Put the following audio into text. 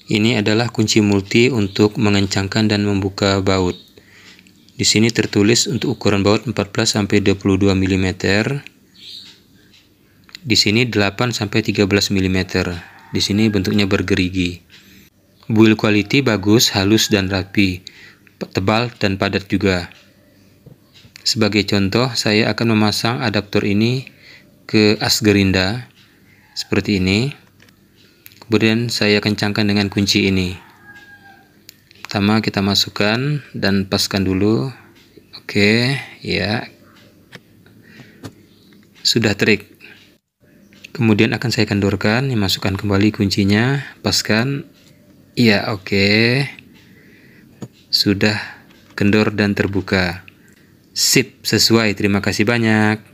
Ini adalah kunci multi untuk mengencangkan dan membuka baut. Di sini tertulis untuk ukuran baut 14 sampai 22 mm. Di sini 8 sampai 13 mm. Di sini bentuknya bergerigi. Build quality bagus, halus dan rapi, tebal dan padat juga. Sebagai contoh, saya akan memasang adaptor ini ke as gerinda seperti ini. Kemudian saya kencangkan dengan kunci ini. Pertama kita masukkan dan paskan dulu. Oke, ya. Sudah trik. Kemudian akan saya kendorkan, masukkan kembali kuncinya, paskan. Iya, oke. Sudah kendor dan terbuka. Sip, sesuai. Terima kasih banyak.